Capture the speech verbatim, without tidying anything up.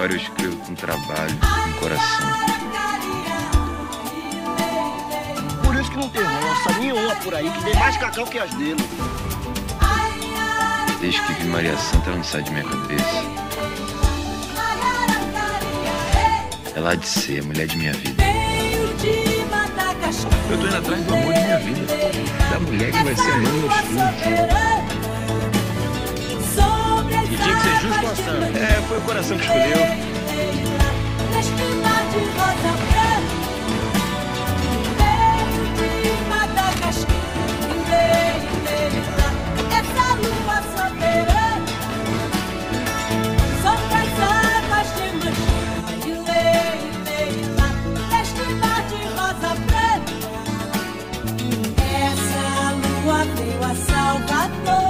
história eu escrevo com trabalho, com coração. Por isso que não tem roça nenhuma por aí que dê mais cacau que as dele. Desde que vi Maria Santa, ela não sai de minha cabeça. Ela há de ser a mulher de minha vida. Eu tô indo atrás do amor de minha vida. Da mulher que vai ser a mãe dos meus filhos. E tinha que ser justo ao sangue. É, foi o coração que escolheu. Essa lua veio a Salvador.